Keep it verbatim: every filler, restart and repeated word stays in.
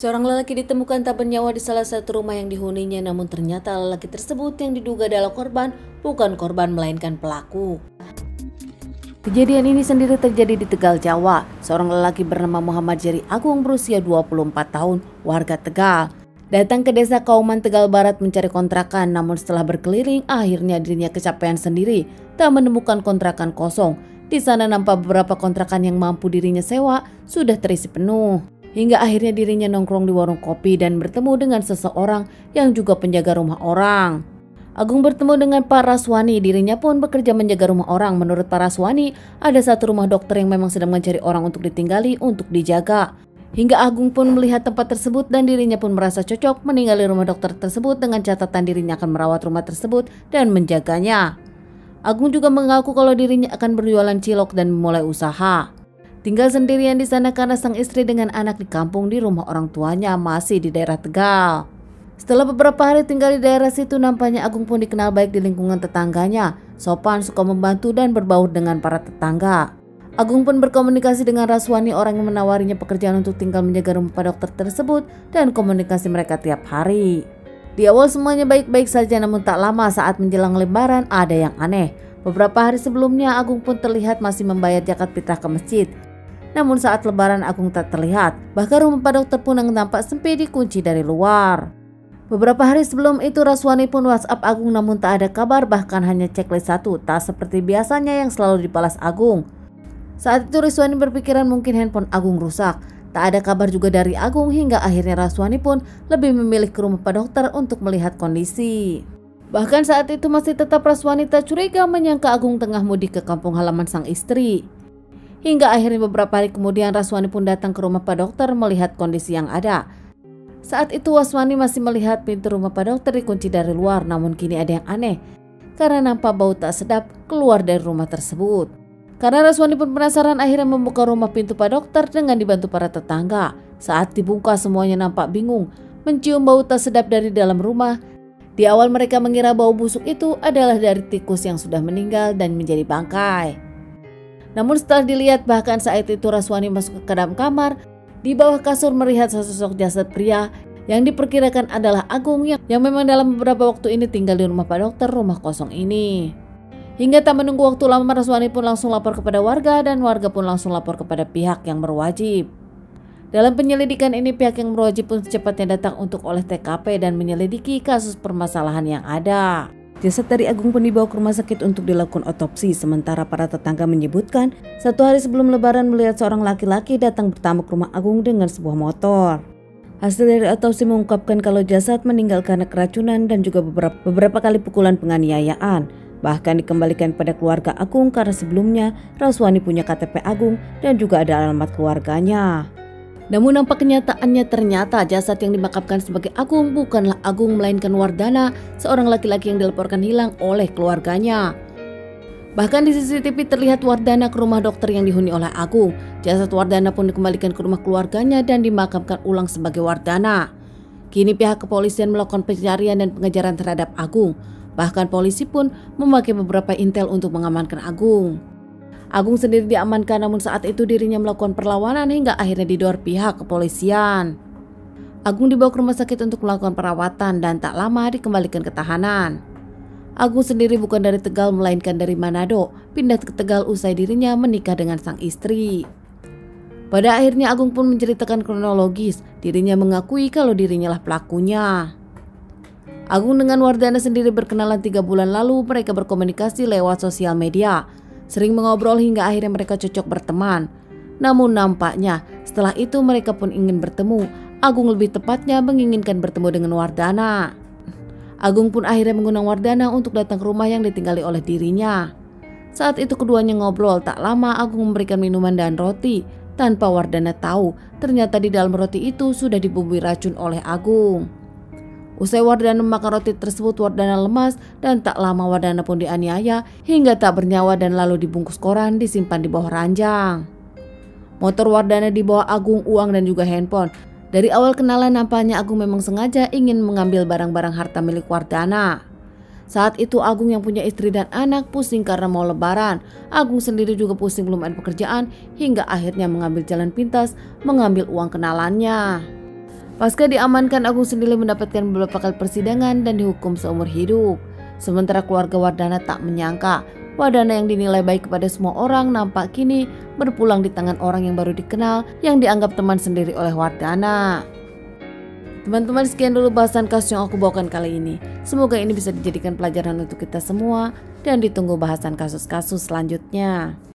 Seorang lelaki ditemukan tak bernyawa di salah satu rumah yang dihuninya, namun ternyata lelaki tersebut yang diduga adalah korban bukan korban melainkan pelaku. Kejadian ini sendiri terjadi di Tegal, Jawa. Seorang lelaki bernama Muhammad Jerry Agung berusia dua puluh empat tahun, warga Tegal, datang ke desa Kauman, Tegal Barat mencari kontrakan, namun setelah berkeliling akhirnya dirinya kecapean sendiri, tak menemukan kontrakan kosong. Di sana nampak beberapa kontrakan yang mampu dirinya sewa sudah terisi penuh. Hingga akhirnya dirinya nongkrong di warung kopi dan bertemu dengan seseorang yang juga penjaga rumah orang. Agung bertemu dengan Pak Raswani, dirinya pun bekerja menjaga rumah orang. Menurut Pak Raswani, ada satu rumah dokter yang memang sedang mencari orang untuk ditinggali untuk dijaga. Hingga Agung pun melihat tempat tersebut dan dirinya pun merasa cocok meninggali rumah dokter tersebut dengan catatan dirinya akan merawat rumah tersebut dan menjaganya. Agung juga mengaku kalau dirinya akan berjualan cilok dan memulai usaha. Tinggal sendirian di sana karena sang istri dengan anak di kampung di rumah orang tuanya masih di daerah Tegal. Setelah beberapa hari tinggal di daerah situ, nampaknya Agung pun dikenal baik di lingkungan tetangganya. Sopan, suka membantu dan berbaur dengan para tetangga. Agung pun berkomunikasi dengan Raswani, orang yang menawarinya pekerjaan untuk tinggal menjaga rumah Pak Dokter tersebut, dan komunikasi mereka tiap hari. Di awal semuanya baik-baik saja, namun tak lama saat menjelang Lebaran ada yang aneh. Beberapa hari sebelumnya Agung pun terlihat masih membayar zakat fitrah ke masjid. Namun saat Lebaran Agung tak terlihat, bahkan rumah Pak Dokter pun yang tampak sempit dikunci dari luar. Beberapa hari sebelum itu Raswani pun WhatsApp Agung namun tak ada kabar, bahkan hanya checklist satu, tak seperti biasanya yang selalu dibalas Agung. Saat itu Raswani berpikiran mungkin handphone Agung rusak. Tak ada kabar juga dari Agung hingga akhirnya Raswani pun lebih memilih ke rumah Pak Dokter untuk melihat kondisi. Bahkan saat itu masih tetap Raswani tak curiga menyangka Agung tengah mudik ke kampung halaman sang istri. Hingga akhirnya beberapa hari kemudian Raswani pun datang ke rumah Pak Dokter melihat kondisi yang ada. Saat itu Raswani masih melihat pintu rumah Pak Dokter dikunci dari luar, namun kini ada yang aneh karena nampak bau tak sedap keluar dari rumah tersebut. Karena Raswani pun penasaran akhirnya membuka rumah pintu Pak Dokter dengan dibantu para tetangga. Saat dibuka semuanya nampak bingung, mencium bau tak sedap dari dalam rumah. Di awal mereka mengira bau busuk itu adalah dari tikus yang sudah meninggal dan menjadi bangkai. Namun setelah dilihat, bahkan saat itu Raswani masuk ke dalam kamar, di bawah kasur melihat sesosok jasad pria yang diperkirakan adalah Agung yang, yang memang dalam beberapa waktu ini tinggal di rumah Pak Dokter, rumah kosong ini. Hingga tak menunggu waktu lama Raswani pun langsung lapor kepada warga dan warga pun langsung lapor kepada pihak yang berwajib. Dalam penyelidikan ini pihak yang berwajib pun secepatnya datang untuk olah T K P dan menyelidiki kasus permasalahan yang ada. Jasad dari Agung pun dibawa ke rumah sakit untuk dilakukan otopsi, sementara para tetangga menyebutkan satu hari sebelum Lebaran melihat seorang laki-laki datang bertamu ke rumah Agung dengan sebuah motor. Hasil dari otopsi mengungkapkan kalau jasad meninggal karena keracunan dan juga beberapa, beberapa kali pukulan penganiayaan. Bahkan dikembalikan pada keluarga Agung karena sebelumnya Raswani punya K T P Agung dan juga ada alamat keluarganya. Namun nampak kenyataannya ternyata jasad yang dimakamkan sebagai Agung bukanlah Agung melainkan Wardana, seorang laki-laki yang dilaporkan hilang oleh keluarganya. Bahkan di C C T V terlihat Wardana ke rumah dokter yang dihuni oleh Agung. Jasad Wardana pun dikembalikan ke rumah keluarganya dan dimakamkan ulang sebagai Wardana. Kini pihak kepolisian melakukan pencarian dan pengejaran terhadap Agung. Bahkan polisi pun memakai beberapa intel untuk mengamankan Agung. Agung sendiri diamankan, namun saat itu dirinya melakukan perlawanan hingga akhirnya didor pihak kepolisian. Agung dibawa ke rumah sakit untuk melakukan perawatan dan tak lama dikembalikan ke tahanan. Agung sendiri bukan dari Tegal melainkan dari Manado, pindah ke Tegal usai dirinya menikah dengan sang istri. Pada akhirnya Agung pun menceritakan kronologis, dirinya mengakui kalau dirinya lah pelakunya. Agung dengan Wardana sendiri berkenalan tiga bulan lalu, mereka berkomunikasi lewat sosial media. Sering mengobrol hingga akhirnya mereka cocok berteman. Namun nampaknya setelah itu mereka pun ingin bertemu. Agung lebih tepatnya menginginkan bertemu dengan Wardana. Agung pun akhirnya mengundang Wardana untuk datang ke rumah yang ditinggali oleh dirinya. Saat itu keduanya ngobrol, tak lama Agung memberikan minuman dan roti. Tanpa Wardana tahu, ternyata di dalam roti itu sudah dibumbui racun oleh Agung. Usai Wardana memakan roti tersebut, Wardana lemas dan tak lama Wardana pun dianiaya hingga tak bernyawa dan lalu dibungkus koran disimpan di bawah ranjang. Motor Wardana dibawa Agung, uang dan juga handphone. Dari awal kenalan nampaknya Agung memang sengaja ingin mengambil barang-barang harta milik Wardana. Saat itu Agung yang punya istri dan anak pusing karena mau Lebaran. Agung sendiri juga pusing belum ada pekerjaan hingga akhirnya mengambil jalan pintas mengambil uang kenalannya. Pasca diamankan, Agung sendiri mendapatkan beberapa kali persidangan dan dihukum seumur hidup. Sementara keluarga Wardana tak menyangka Wardana yang dinilai baik kepada semua orang nampak kini berpulang di tangan orang yang baru dikenal yang dianggap teman sendiri oleh Wardana. Teman-teman, sekian dulu bahasan kasus yang aku bawakan kali ini. Semoga ini bisa dijadikan pelajaran untuk kita semua dan ditunggu bahasan kasus-kasus selanjutnya.